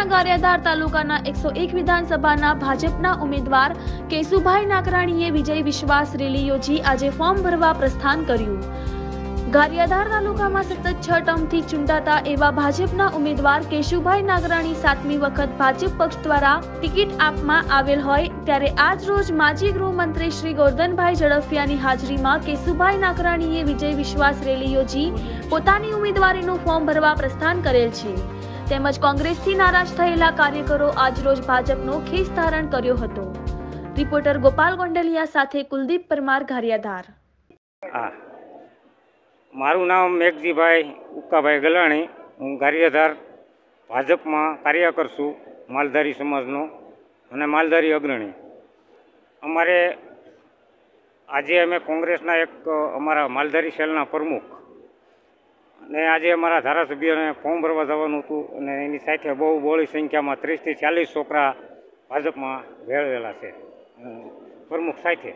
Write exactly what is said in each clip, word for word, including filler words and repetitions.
જિલ્લાના ગારિયાધાર તાલુકાના એકસો એક વિધાનસભાના ભાજપના ઉમેદવાર કેશુભાઈ નાકરાણીએ વિજય વિશ્વાસ રેલી યોજી આજે ફોર્મ ભરવા પ્રસ્થાન કર્યું। ગારિયાધાર તાલુકામાં સતત છ ટર્મથી ચૂંટાતા એવા ભાજપના ઉમેદવાર કેશુભાઈ નાકરાણી સાતમી વખત ભાજપ પક્ષ દ્વારા ટિકિટ આપવામાં આવેલ હોય ત્યારે આજ રોજ માજી ગૃહમંત્રી શ્રી ગોરધનભાઈ ઝડફિયાની હાજરીમાં કેશુભાઈ નાકરાણીએ વિજય વિશ્વાસ રેલી યોજી પોતાની ઉમેદવારીનું ફોર્મ ભરવા પ્રસ્થાન કરેલ છે। તેમજ કોંગ્રેસથી નારાજ થયેલા કાર્યકરો આજરોજ ભાજપનો ખેસ ધારણ કર્યો હતો। રિપોર્ટર ગોપાલ ગોંડલિયા સાથે કુલદીપ પરમાર, ગારિયાધાર। મારું નામ મેઘજીભાઈ ઉક્કાભાઈ ગલાણી। હું ગારિયાધાર ભાજપમાં કાર્યકર છું, માલધારી સમાજનો અને માલધારી અગ્રણી। અમારે આજે અમે કોંગ્રેસના એક અમારા માલધારી સેલના પ્રમુખ અને આજે અમારા ધારાસભ્યને ફોર્મ ભરવા જવાનું હતું અને એની સાથે બહુ બહોળી સંખ્યામાં ત્રીસથી ચાલીસ છોકરા ભાજપમાં ભેળવેલા છે પ્રમુખ સાથે।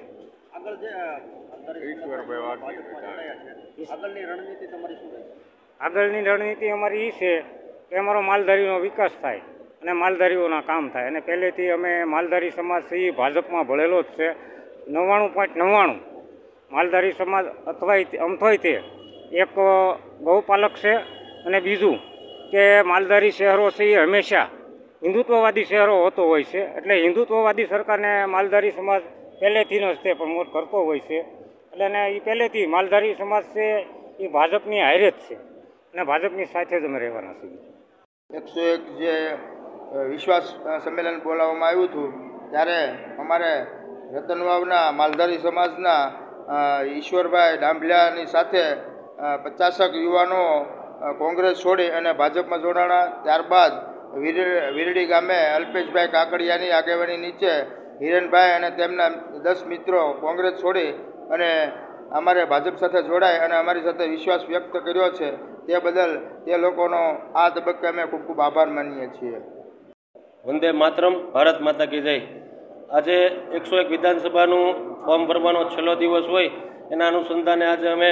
આગળની રણનીતિ અમારી એ છે કે અમારો માલધારીનો વિકાસ થાય અને માલધારીઓના કામ થાય અને પહેલેથી અમે માલધારી સમાજ છે એ ભાજપમાં ભળેલો જ છે। નવ્વાણું પોઈન્ટ નવ્વાણું માલધારી સમાજ અથવા અમથોય તે એક ગૌપાલક છે અને બીજું કે માલધારી શહેરો છે એ હંમેશા હિન્દુત્વવાદી શહેરો હોતો હોય છે, એટલે હિન્દુત્વવાદી સરકારને માલધારી સમાજ પહેલેથી જ તે પ્રમોટ કરતો હોય છે। એટલે એને એ પહેલેથી માલધારી સમાજ છે એ ભાજપની હારે જ છે અને ભાજપની સાથે જ અમે રહેવાના છીએ। એકસો એક જે વિશ્વાસ સંમેલન બોલાવવામાં આવ્યું હતું ત્યારે અમારે રતનવાવના માલધારી સમાજના ઈશ્વરભાઈ ડાંભલિયાની સાથે પચાસક યુવાનો કોંગ્રેસ છોડી અને ભાજપમાં જોડાણા। ત્યારબાદ વીરડી ગામે અલ્પેશભાઈ કાકડિયાની આગેવાની નીચે હિરેનભાઈ અને તેમના દસ મિત્રો કોંગ્રેસ છોડી અને અમારે ભાજપ સાથે જોડાય અને અમારી સાથે વિશ્વાસ વ્યક્ત કર્યો છે, તે બદલ તે લોકોનો આ તબક્કે અમે ખૂબ ખૂબ આભાર માનીએ છીએ। વંદે માતરમ, ભારત માતા કી જય। આજે એકસો એક વિધાનસભાનું ફોર્મ ભરવાનો છેલ્લો દિવસ હોય એના અનુસંધાને આજે અમે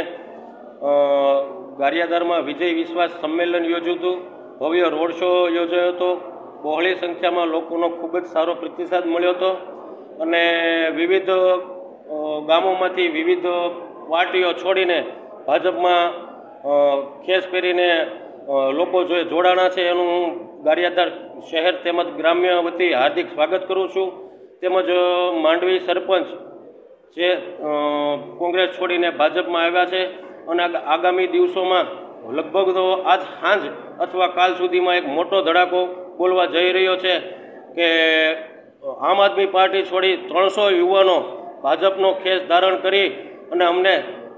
ગારિયાધારમાં વિજય વિશ્વાસ સંમેલન યોજ્યું હતું। ભવ્ય રોડ શો યોજાયો હતો। બહોળી સંખ્યામાં લોકોનો ખૂબ જ સારો પ્રતિસાદ મળ્યો હતો અને વિવિધ ગામોમાંથી વિવિધ પાર્ટીઓ છોડીને ભાજપમાં ખેસ પહેરીને લોકો જો જોડાણા છે એનું હું ગારિયાધાર શહેર તેમજ ગ્રામ્ય વતી હાર્દિક સ્વાગત કરું છું। તેમજ માંડવી સરપંચ જે કોંગ્રેસ છોડીને ભાજપમાં આવ્યા છે અને આગામી દિવસોમાં લગભગ તો આજ સાંજ અથવા કાલ સુધીમાં એક મોટો ધડાકો બોલવા જઈ રહ્યો છે કે આમ આદમી પાર્ટી છોડી ત્રણસો યુવાનો ભાજપનો ખેસ ધારણ કરી અને અમને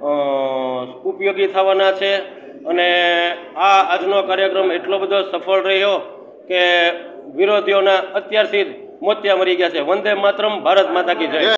ઉપયોગી થવાના છે અને આ આજનો કાર્યક્રમ એટલો બધો સફળ રહ્યો કે વિરોધીઓના અત્યારથી જ મોતિયા મરી ગયા છે। વંદે માતરમ, ભારત માતા કી જય।